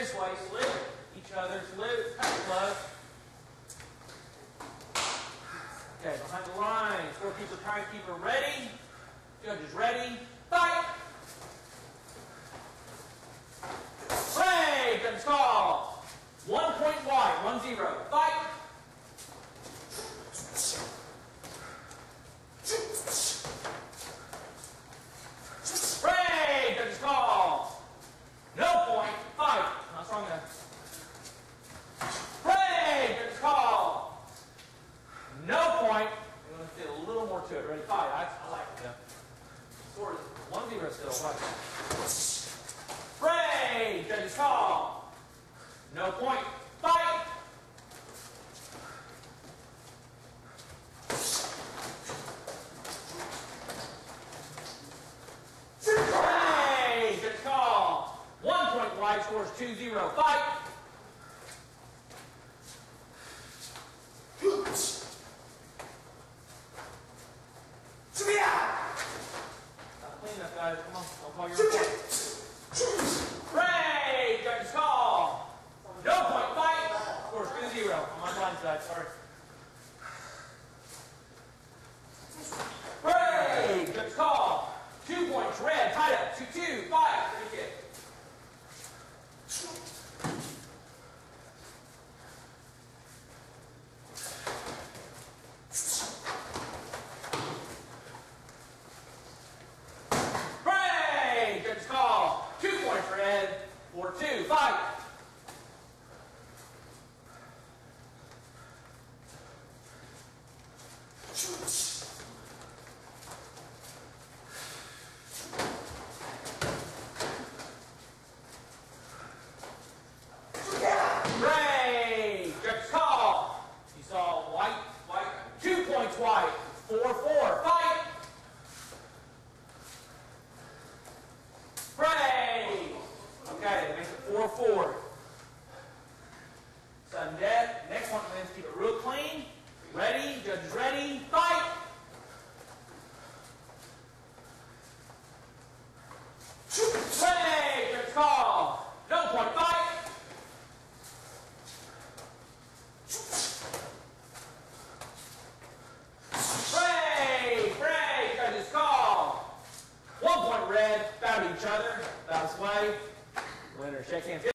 this way, slip each other's loop, kind of close. Okay, behind the line, scorekeeper, timekeeper, ready. Judges ready. Fight! Break! Judges call. 1 point wide, 1-0. Fight! Break! Judges call. No point. Fight! Not strong enough. Break! Judges call. No point. I'm going to fit a little more to it. Ready? Fight. I like it though. Score is 1-0 still. Watch. Break! Judges call. No point. Fight! Break! Judges call. 1 point wide, scores 2-0. Fight! Clean up, guys. Come on. Don't call your report. Break! Judges call. No point. Fight. Scores 2-0. I'm on blind side. Sorry. Break! Judges call. 2 points. Red. Tied up. 2-2. Fight. Free kick. Judges call. 2 points red. 4-2. Fight.